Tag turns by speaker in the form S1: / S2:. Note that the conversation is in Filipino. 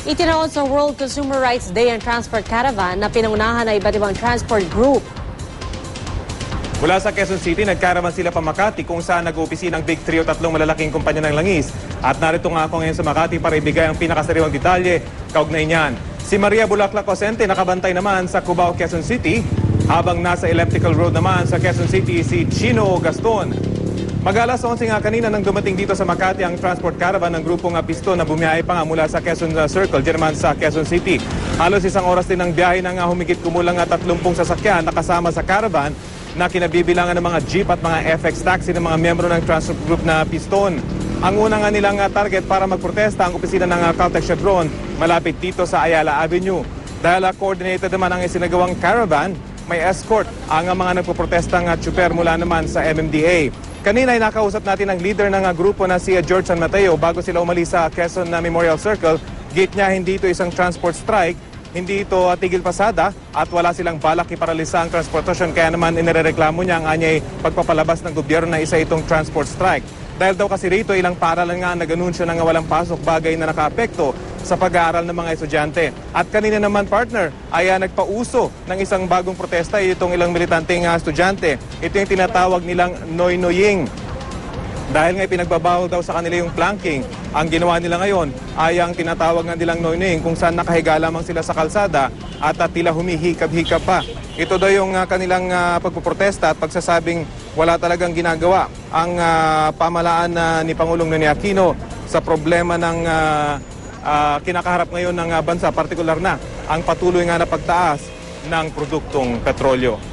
S1: Itinaon sa World Consumer Rights Day ang transport caravan na pinangunahan ng iba't ibang transport group.
S2: Mula sa Quezon City, nagkaraman sila pa Makati kung saan nag-uopisina ng Big 3 o tatlong malalaking kumpanya ng langis. At narito nga ako ngayon sa Makati para ibigay ang pinakasariwang detalye kaugnay niyan. Si Maria Bulaklak Cosente nakabantay naman sa Cubao, Quezon City, habang nasa Elliptical Road naman sa Quezon City si Chino Gaston. Mag-alas 11 nga kanina nang dumating dito sa Makati ang transport caravan ng grupong Piston na bumiyahe pa nga mula sa Quezon Circle, dyan naman sa Quezon City. Halos isang oras din ang biyahe ng humigit kumulang 30 sasakyan na kasama sa caravan na kinabibilangan ng mga jeep at mga FX taxi ng mga miyembro ng transport group na Piston. Ang una nga nilang target para magprotesta ang opisina ng Caltex Chevron malapit dito sa Ayala Avenue. Dahil coordinated naman ang isinagawang caravan, may escort ang mga nagpoprotestang tsuper mula naman sa MMDA. Kanina ay nakausap natin ang leader ng grupo na si George San Mateo bago sila umalis sa Quezon Memorial Circle. Gate niya hindi ito isang transport strike, hindi ito tigil pasada at wala silang balak iparalisa ang transportasyon. Kaya naman inirereklamo niya ang anyay pagpapalabas ng gobyerno na isa itong transport strike. Dahil daw kasi rito ilang paaralan nga nag-anunsyo ng walang pasok, bagay na nakaapekto sa pag-aaral ng mga estudyante. At kanina naman partner ay nagpauso ng isang bagong protesta itong ilang militanteng estudyante. Ito yung tinatawag nilang Noynoying. Dahil nga pinagbabawal daw sa kanila yung planking, ang ginawa nila ngayon ay ang tinatawag nga nilang Noynoying kung saan nakahiga lamang sila sa kalsada at tila humihikab-hikab pa. Ito daw yung kanilang pagpuprotesta at pagsasabing wala talagang ginagawa ang pamalaan ni Pangulong Noynoy Aquino sa problema ng kinakaharap ngayon ng bansa, partikular na ang patuloy nga na pagtaas ng produktong petrolyo.